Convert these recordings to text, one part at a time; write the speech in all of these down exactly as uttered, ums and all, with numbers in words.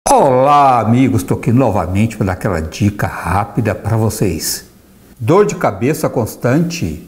Olá amigos, estou aqui novamente para dar aquela dica rápida para vocês. Dor de cabeça constante?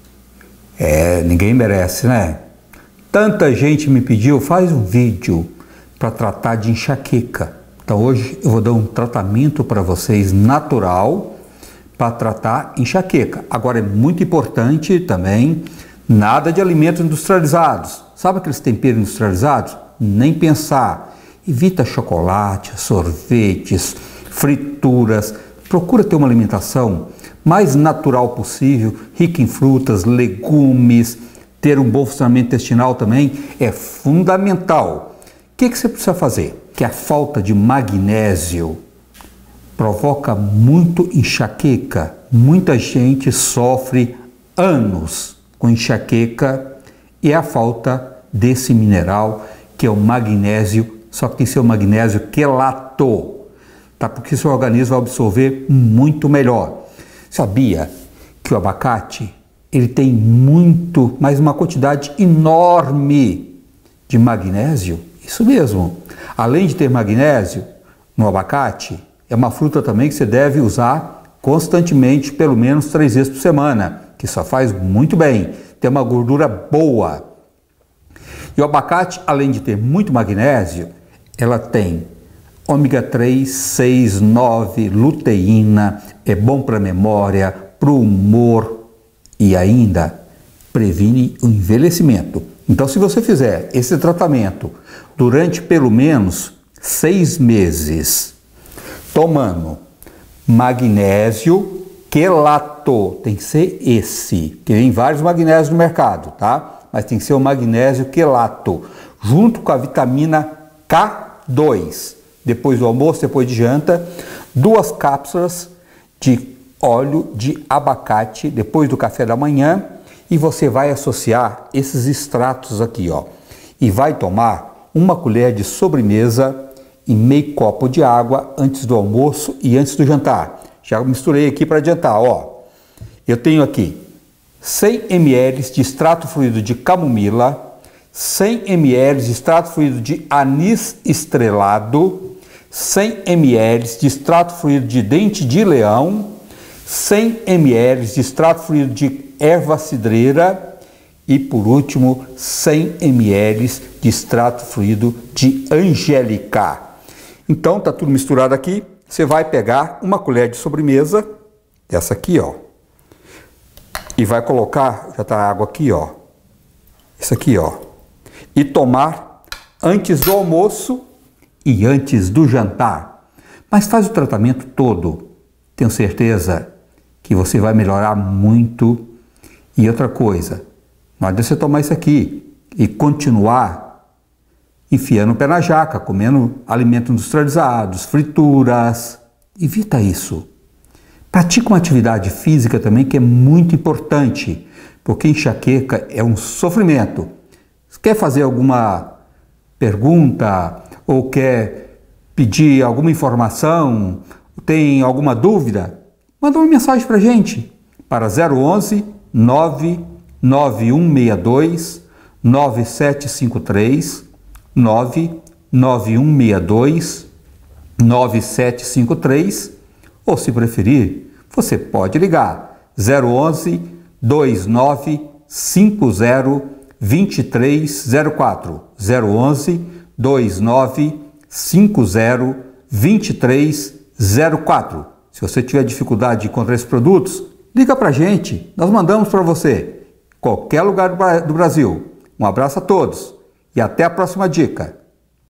É, ninguém merece, né? Tanta gente me pediu, faz um vídeo para tratar de enxaqueca. Então hoje eu vou dar um tratamento para vocês natural para tratar enxaqueca. Agora é muito importante também, nada de alimentos industrializados. Sabe aqueles temperos industrializados? Nem pensar. Evita chocolate, sorvetes, frituras. Procura ter uma alimentação mais natural possível, rica em frutas, legumes. Ter um bom funcionamento intestinal também é fundamental. O que, que você precisa fazer? Que a falta de magnésio provoca muito enxaqueca. Muita gente sofre anos com enxaqueca e é a falta desse mineral que é o magnésio. Só que tem que ser o magnésio quelato, tá? Porque seu organismo vai absorver muito melhor. Sabia que o abacate ele tem muito, mas uma quantidade enorme de magnésio? Isso mesmo. Além de ter magnésio no abacate, é uma fruta também que você deve usar constantemente, pelo menos três vezes por semana, que só faz muito bem. Tem uma gordura boa. E o abacate, além de ter muito magnésio, ela tem ômega três, seis, nove, luteína, é bom para a memória, para o humor e ainda previne o envelhecimento. Então, se você fizer esse tratamento durante pelo menos seis meses, tomando magnésio quelato, tem que ser esse, que tem vários magnésios no mercado, tá? Mas tem que ser o magnésio quelato, junto com a vitamina K dois, depois do almoço, depois de janta, duas cápsulas de óleo de abacate depois do café da manhã e você vai associar esses extratos aqui, ó, e vai tomar uma colher de sobremesa e meio copo de água antes do almoço e antes do jantar. Já misturei aqui para adiantar, ó. Eu tenho aqui cem mililitros de extrato fluido de camomila, cem mililitros de extrato fluido de anis estrelado, cem mililitros de extrato fluido de dente de leão, cem mililitros de extrato fluido de erva cidreira e, por último, cem mililitros de extrato fluido de angélica. Então, tá tudo misturado aqui. Você vai pegar uma colher de sobremesa, essa aqui, ó, e vai colocar, já tá a água aqui, ó, isso aqui, ó, e tomar antes do almoço e antes do jantar. Mas faz o tratamento todo. Tenho certeza que você vai melhorar muito. E outra coisa, não adianta você tomar isso aqui e continuar enfiando o pé na jaca, comendo alimentos industrializados, frituras. Evita isso. Pratique uma atividade física também, que é muito importante, porque enxaqueca é um sofrimento. Quer fazer alguma pergunta ou quer pedir alguma informação, tem alguma dúvida? Manda uma mensagem para a gente para zero onze, nove nove um seis dois, nove sete cinco três, nove nove um seis dois, nove sete cinco três, ou se preferir, você pode ligar zero onze, dois nove cinco zero, dois três zero quatro, zero onze, dois nove cinco zero, dois três zero quatro. Se você tiver dificuldade de encontrar esses produtos, liga para a gente, nós mandamos para você, qualquer lugar do Brasil. Um abraço a todos e até a próxima dica.